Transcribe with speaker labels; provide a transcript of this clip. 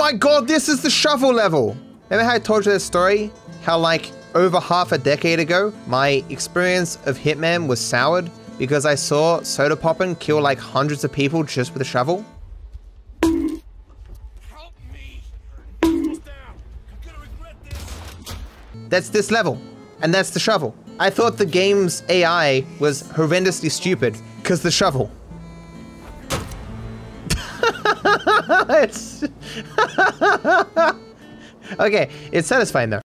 Speaker 1: my god, this is the shovel level. Remember how I told you this story? How like over half a decade ago, my experience of Hitman was soured because I saw Soda Poppin kill like hundreds of people just with a shovel?
Speaker 2: Help me. Down. I'm gonna regret this.
Speaker 1: That's this level, and that's the shovel. I thought the game's AI was horrendously stupid because the shovel. It's okay, it's satisfying though.